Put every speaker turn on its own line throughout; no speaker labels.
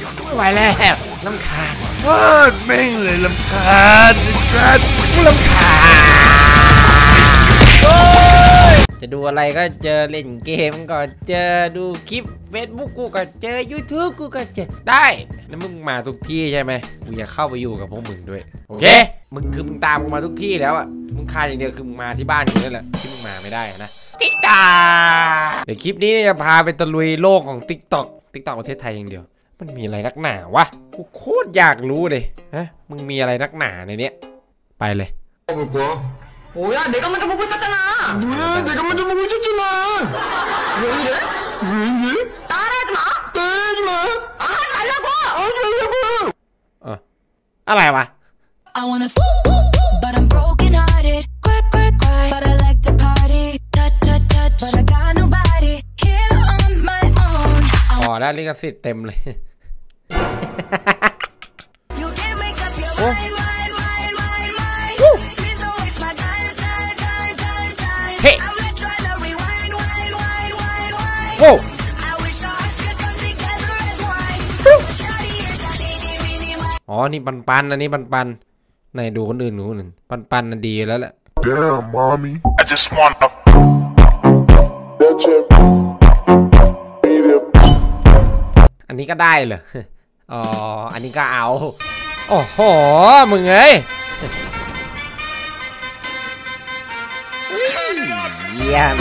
ไม่ไหวแล้วลำคาญ
แม่งเลยลำคาญ
กูลำคาญจะดูอะไรก็เจอเล่นเกมก็เจอดูคลิป Facebook กูก็เจอ YouTube กูก็เจอได้แล้วมึงมาทุกที่ใช่ไหมกูอยากเข้าไปอยู่กับพวกมึงด้วยโอเคมึงตามกูมาทุกที่แล้วอ่ะมึงคาดอย่างเดียวคือมึงมาที่บ้านกูนี่แหละที่มึงมาไม่ได้นะติ๊กต็อกเดี๋ยวคลิปนี้จะพาไปตะลุยโลกของ TikTok ประเทศไทยอย่างเดียวมันมีอะไรนักหนาวะกูโคตรอยากรู้เลยฮะมึงมีอะไรนักหนาในเนี้ยไปเลย
뭐야 내가 먼저 보고 있었잖아.
뭐야 내가 먼저 보고 있었잖아.
왜 이래? 따라하지 마.
따라하지 마.
아 말라고.
อะไรวะ
I wanna but I'm broken hearted. Cry but I like to party. Touch but I got nobody here on my own.
อ๋อได้ลิขสิทธิ์เต็มเลย
You can't make up your mind. Please don't waste my time.
เฮ้
I'm not trying to rewind.
โอ้
I wish our hearts could come together as one. Shawty is a really one.
อ๋อนี่ปันอันนี้ปันไหนดูคนอื่นปันน่ะดีแล้วแหละ
Damn mommy I just wanna
อันนี้ก็ได้เหรออ๋ออันนี้ก็เอาโอ้โหมึงเอ้ยเยี่ยม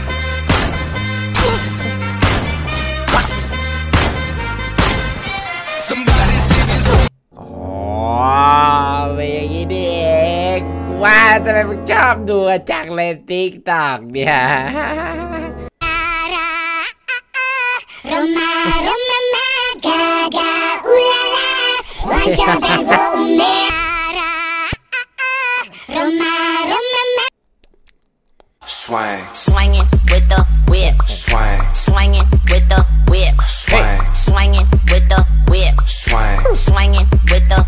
อ๋อเป็นอย่างนี้ดิเองกูว่าทำไมมึงชอบดูจากใน TikTok เนี่ย
Swinging with the whip. Swinging with the whip. Swinging with the whip. Swinging with the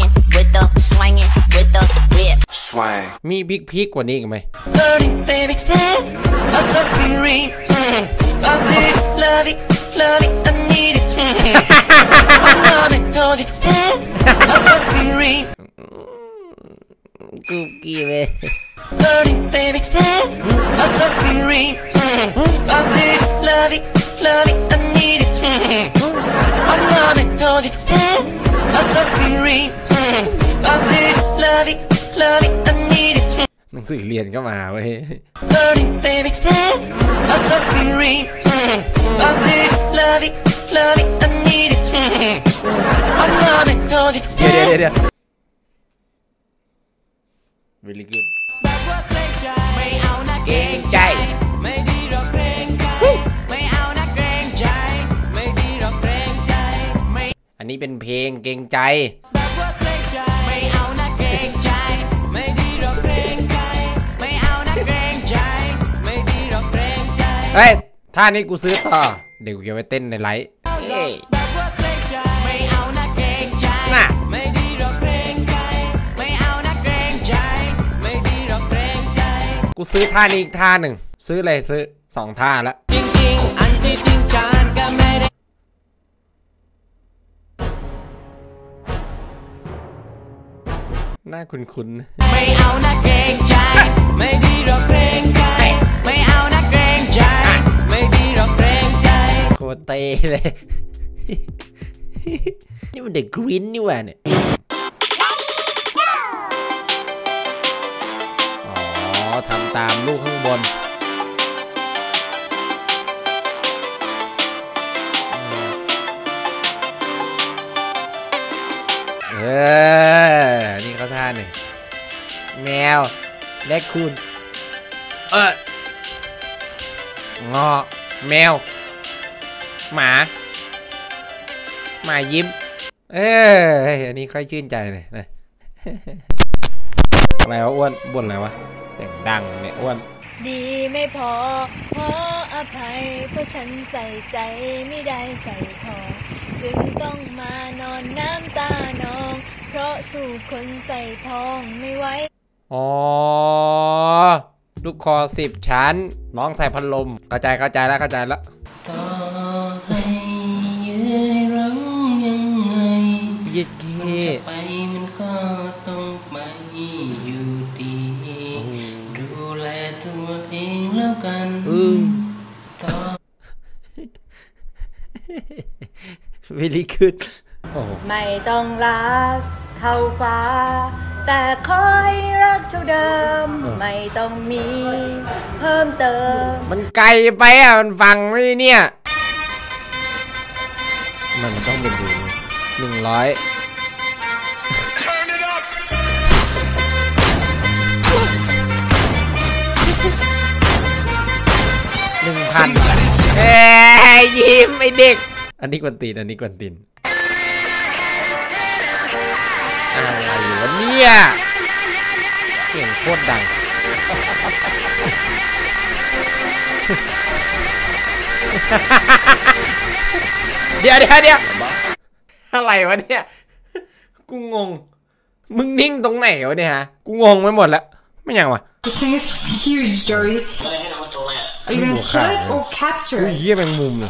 whip.
มีพีกกว่านี้อีกไหม
Dirty baby, I'm so green. I love it, I need it. I'm loving, don't you? I'm so green.
กูกี่เว้
Dirty baby, I'm so green. I love it, I need it. I'm loving, don't you? I'm so green. I love it, I need it.
หนังสือเรียนก็มาเว้ย
Dirty baby, I'm so green. I love it, I need it. I'm loving, don't you?
เดี๋ยว very good เกรงใจอันนี้เป็นเพลงเกรงใจเฮ้ยท่านี้กูซื้อต่อเดี๋ยวกูจะไปเต้นในไลฟ์น่ะกูซื้อท่านี้อีกท่าหนึ่งซื้ออะไรซื้อ2ท่าแล้วจริงๆอันที่จริงจังก็ไม่ได้น่าคุ้นๆไม่เอานะเกรงใจไม่ดีหรอกเกรงใจไม่เอานะเกรงใจไม่ดีหรอกเกรงใจโคตรเตะเลยนี่มันเด็กกรีนนี่หว่าเนี่ยทำตามลูกข้างบนนี่เขาท่าหนึ่งแมวและคุณงอแมวหมายิ้มอันนี้ค่อยชื่นใจเลยนะอะไรวะอ้วนบ่นอะไรวะเสียงดังเนี่ยอ้วน
ดีไม่พออภัยเพราะฉันใส่ใจไม่ได้ใส่ทองจึงต้องมานอนน้ำตานองเพราะสู้คนใส่ทองไม่ไหว
อ๋อลูกคอ10 ชั้นน้องใส่พัดลมเข้าใจแล้วต่อให้ยืนรังยังเย็ดเก้
ไปมันก็ต้องไปอยู่ดีดูแลตัวเองแล้วกันต่อ
very good
ไม่ต้องรักเท่าฟ้าแต่คอยรักเท่าเดิมไม่ต้องมีเพิ่มเติม
มันไกลไปอ่ะมันฟังไม่ได้เนี่ยมันต้องเป็นดู100 1,000ยิ้มไอเด็กอันนี้กวนตีนอะไรวะเนี่ยเสียงโคตรดังเดี๋ยวอะไรวะเนี่ยกูงงมึงนิ่งตรงไหนวะเนี่ยฮะกูงงไปหมดแล้วไม่ยังวะ
This thing is huge, Joey. Are you gonna kill it or capture
อุ้ย
it?
เยี่ยแมงมุมเลย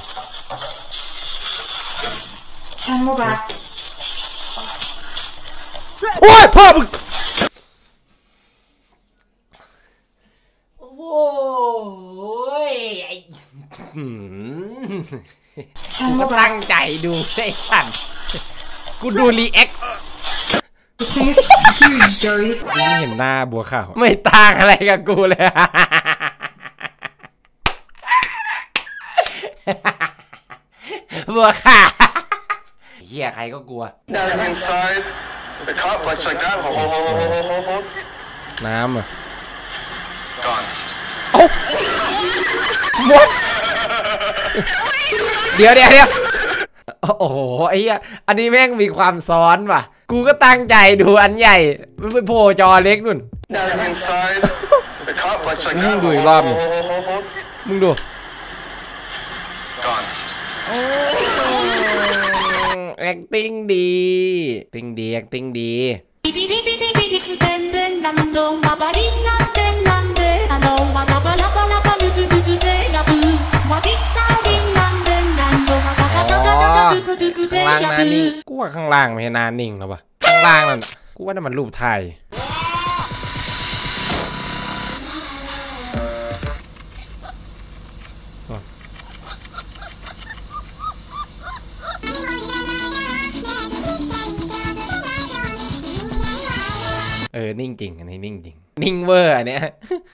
And we're back.
โอ้ยพ่อมึงโอ้ยไอ้กูก็ตั้งใจดูไอ้สัตว์กูดูรีแอค
This thing is huge, Joey.
กูเห็นหน้าบัวขาวไม่ต่างอะไรกับกูเลยบัวขาวเฮียใครก็กลัว
Inside, the cop lights like that. Hold.
น้ำอ่ะ
Gone.
โอ้หมดเดี๋ยวโอ้โหไอ้เหี้ยอันนี้แม่งมีความซ้อนว่ะกูก็ตั้งใจดูอันใหญ่มันไปโผล่จอเล็กนู่น
Inside, the cop lights like
มึ
that.
งดูอีกรอบนึง
Hold.
มึงดู
Gone.
acting ดี acting ดี ข้างล่างนานิ่งกูว่าข้างล่างไม่ใช่นานิ่งหรอวะข้างล่างนั่นกูว่านั่นมันรูปไทยนิ่งจริงอันนี้นิ่งจริงนิ่งเวอร์อันเนี้ย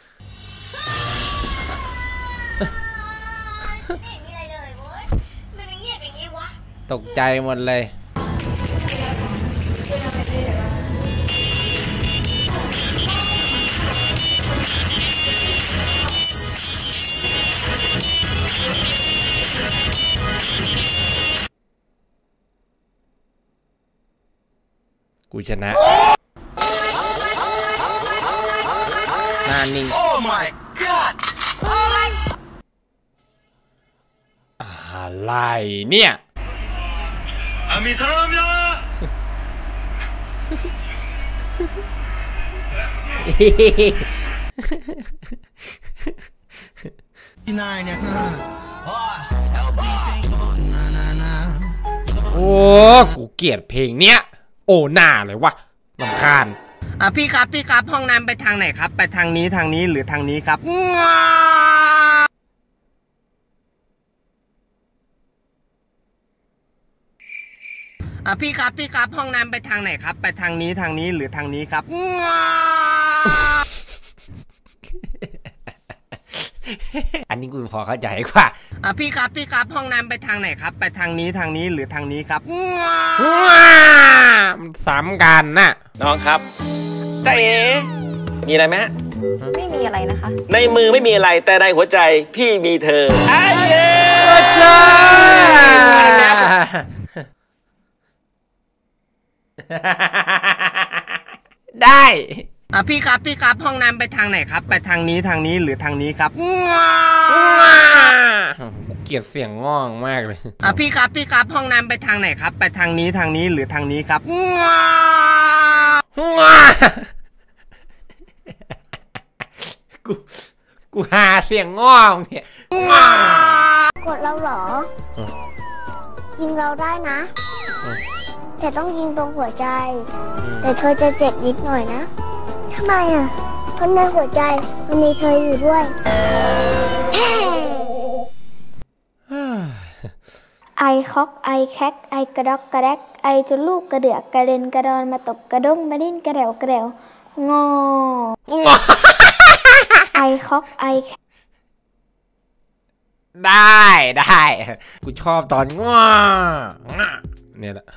ตกใจหมดเลยกูชนะหน้านิ่ง
Oh my God!
อะไรเนี่ย
아미 사랑합니다.
โอ้กูเกลียดเพลงเนี้ยโอ้หน้าเลยวะรำคาญ
พี่ครับห้องน้ำไปทางไหนครับไปทางนี้หรือทางนี้ครับพี่ครับห้องน้ำไปทางไหนครับไปทางนี้หรือทางนี้ครับ
อันนี้กูพอเข้าใจกว่า
พี่ครับห้องน้ำไปทางไหนครับไปทางนี้หรือทางนี้ครับ
มันซ้ำกันน่ะ
น้องครับจ๊ะเอ๋มีอะไรไหม
ไม่มีอะไรนะคะ
ในมือไม่มีอะไรแต่ในหัวใจพี่มีเธอเย้
ใช่ได้
พี่ครับห้องน้ำไปทางไหนครับไปทางนี้หรือทางนี้ครับ
เกลียดเสียงง่องมากเลย
พี่ครับห้องน้ำไปทางไหนครับไปทางนี้หรือทางนี้ครับ
กูหาเสียงง่องเนี่ย
กดเราเหรอยิงเราได้นะ
แต่ต้องยิงตรงหัวใจแต่เธอจะเจ็บนิดหน่อยนะทำไมอ่ะเพราะในหัวใจมันมีเธออยู่ด้วยไอคอกไอแคกไอกระดอกกระแดกไอจนลูกกระเดือกกระเด็นกระดอนมาตกกระด้งมาดิ้นกระเดวกระเดวงอไอคอกไอ
ได้กูชอบตอนง้อเนี่ยแหละ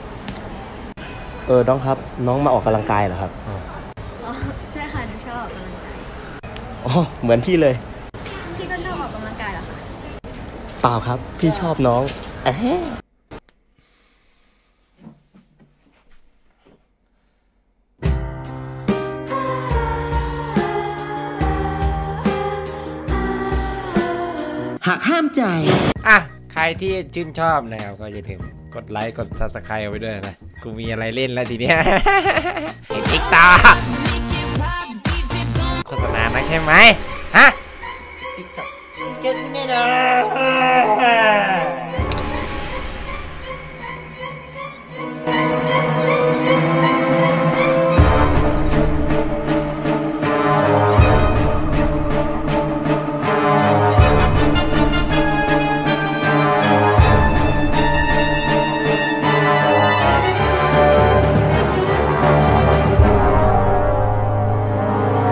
น้องครับน้องมาออกกำลังกายเหรอครับ
ใช่ค่ะหนูชอบออกกำลังกาย
เหมือนพี่เลย
พี่ก็ชอบออกกำลังกายเหรอคะ
เปล่าครับพี่ชอบน้อง
หักห้ามใจ
ใครที่ชื่นชอบนะครับก็อย่าลืมกดไลค์กด Subscribe เอาไว้ด้วยนะกูมีอะไรเล่นแล้วทีเนี้ยอีกตาโฆษณานะใช่ไหมฮะติ๊กต็อกเจอกูแน่นอน